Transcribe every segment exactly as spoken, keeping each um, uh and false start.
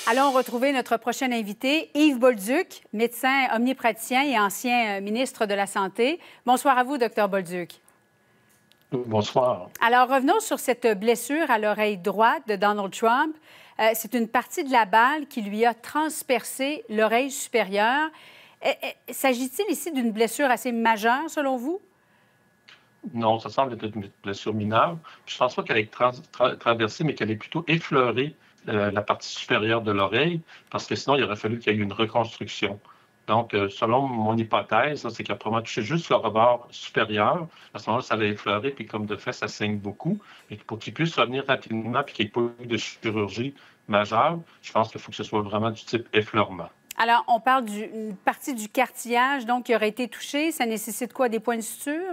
Allons retrouver notre prochain invité, Yves Bolduc, médecin omnipraticien et ancien ministre de la Santé. Bonsoir à vous, docteur Bolduc. Bonsoir. Alors, revenons sur cette blessure à l'oreille droite de Donald Trump. Euh, c'est une partie de la balle qui lui a transpercé l'oreille supérieure. S'agit-il ici d'une blessure assez majeure, selon vous? Non, ça semble être une blessure mineure. Je ne pense pas qu'elle ait tra tra traversé, mais qu'elle ait plutôt effleuré euh, la partie supérieure de l'oreille, parce que sinon, il aurait fallu qu'il y ait eu une reconstruction. Donc, euh, selon mon hypothèse, c'est qu'il a probablement touché juste le rebord supérieur. À ce moment-là, ça allait effleurer, puis comme de fait, ça saigne beaucoup. Et pour qu'il puisse revenir rapidement, puis qu'il n'y ait pas eu de chirurgie majeure, je pense qu'il faut que ce soit vraiment du type effleurement. Alors, on parle d'une partie du cartilage, donc, qui aurait été touchée. Ça nécessite quoi, des points de suture?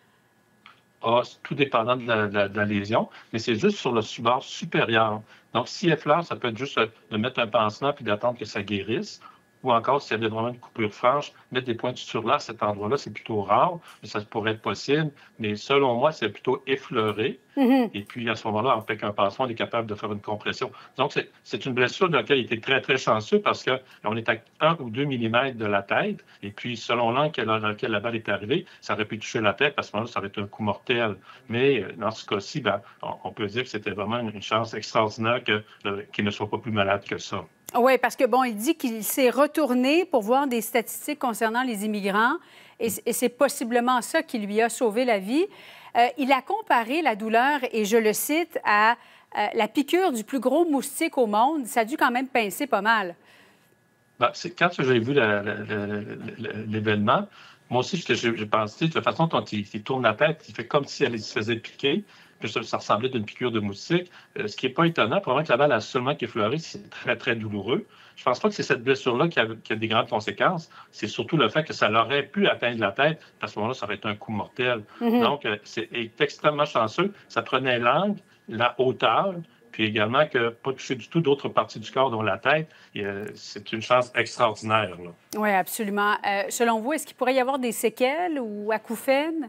Ah, tout dépendant de la, de la, de la lésion, mais c'est juste sur le bord supérieur. Donc, si effleure, ça peut être juste de mettre un pansement puis d'attendre que ça guérisse. Ou encore, s'il y avait vraiment une coupure franche, mettre des points de suture là, à cet endroit-là, c'est plutôt rare, mais ça pourrait être possible. Mais selon moi, c'est plutôt effleuré. Mm-hmm. Et puis, à ce moment-là, avec un pansement, on est capable de faire une compression. Donc, c'est une blessure dans laquelle il était très, très chanceux parce qu'on est à un ou deux millimètres de la tête. Et puis, selon l'angle dans lequel la balle est arrivée, ça aurait pu toucher la tête. À ce moment-là, ça aurait été un coup mortel. Mais dans ce cas-ci, ben, on peut dire que c'était vraiment une chance extraordinaire que, qu'il ne soit pas plus malade que ça. Oui, parce que, bon, il dit qu'il s'est retourné pour voir des statistiques concernant les immigrants et, et c'est possiblement ça qui lui a sauvé la vie. Euh, il a comparé la douleur, et je le cite, à euh, la piqûre du plus gros moustique au monde. Ça a dû quand même pincer pas mal. Ben, quand j'ai vu l'événement, moi aussi, j'ai pensé de la façon dont il, il tourne la tête, il fait comme si elle se faisait piquer. Puis ça, ça ressemblait d'une piqûre de moustique. Euh, ce qui n'est pas étonnant, probablement que la balle a seulement effleuré, c'est très, très douloureux. Je ne pense pas que c'est cette blessure-là qui, qui a des grandes conséquences. C'est surtout le fait que ça l'aurait pu atteindre la tête. À ce moment-là, ça aurait été un coup mortel. Mm-hmm. Donc, euh, c'est extrêmement chanceux. Ça prenait l'angle, la hauteur, puis également que pas toucher du tout d'autres parties du corps, dont la tête. Euh, c'est une chance extraordinaire. Là. Oui, absolument. Euh, selon vous, est-ce qu'il pourrait y avoir des séquelles ou acouphènes?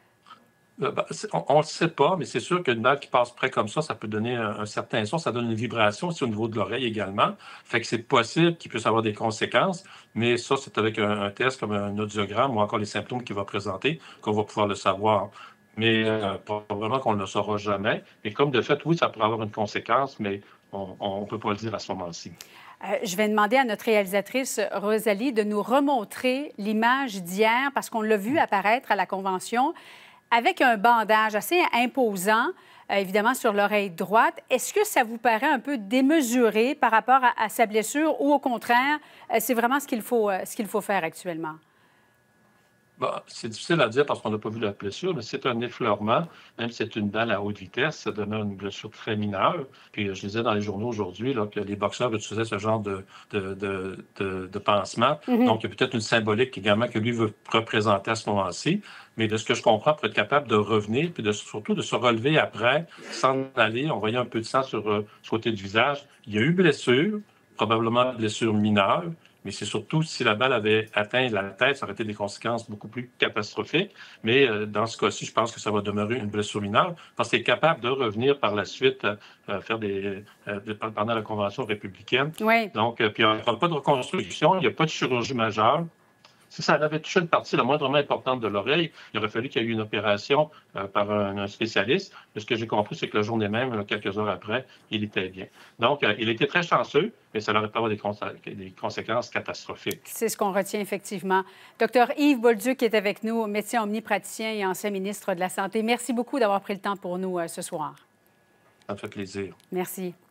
On ne le sait pas, mais c'est sûr qu'une balle qui passe près comme ça, ça peut donner un, un certain son. Ça donne une vibration aussi au niveau de l'oreille également. Fait que c'est possible qu'il puisse avoir des conséquences, mais ça, c'est avec un, un test comme un audiogramme ou encore les symptômes qu'il va présenter qu'on va pouvoir le savoir. Mais euh, probablement qu'on ne le saura jamais. Et comme de fait, oui, ça pourrait avoir une conséquence, mais on ne peut pas le dire à ce moment-ci. Euh, je vais demander à notre réalisatrice Rosalie de nous remontrer l'image d'hier parce qu'on l'a vu apparaître à la Convention avec un bandage assez imposant, euh, évidemment, sur l'oreille droite. Est-ce que ça vous paraît un peu démesuré par rapport à, à sa blessure ou au contraire, euh, c'est vraiment ce qu'il faut, euh, ce qu'il faut faire actuellement? Bon, c'est difficile à dire parce qu'on n'a pas vu la blessure, mais c'est un effleurement, même si c'est une balle à haute vitesse, ça donne une blessure très mineure. Puis je lisais dans les journaux aujourd'hui que les boxeurs utilisaient ce genre de, de, de, de, de pansement. Mm-hmm. Donc, il y a peut-être une symbolique également que lui veut représenter à ce moment-ci. Mais de ce que je comprends, pour être capable de revenir, puis de, surtout de se relever après, s'en aller, on voyait un peu de sang sur le côté du visage. Il y a eu blessure, probablement blessure mineure. Mais c'est surtout si la balle avait atteint la tête, ça aurait été des conséquences beaucoup plus catastrophiques. Mais euh, dans ce cas-ci, je pense que ça va demeurer une blessure mineure parce qu'il est capable de revenir par la suite euh, faire des euh, pendant la Convention républicaine. Oui. Donc, euh, puis on ne parle pas de reconstruction, il n'y a pas de chirurgie majeure. Si ça avait touché une partie la moindrement importante de l'oreille, il aurait fallu qu'il y ait eu une opération euh, par un, un spécialiste. Mais ce que j'ai compris, c'est que la journée même, quelques heures après, il était bien. Donc, euh, il était très chanceux, mais ça n'aurait pas avoir des, consé des conséquences catastrophiques. C'est ce qu'on retient effectivement. Docteur Yves Bolduc est avec nous, médecin omnipraticien et ancien ministre de la Santé. Merci beaucoup d'avoir pris le temps pour nous euh, ce soir. Ça me fait plaisir. Merci.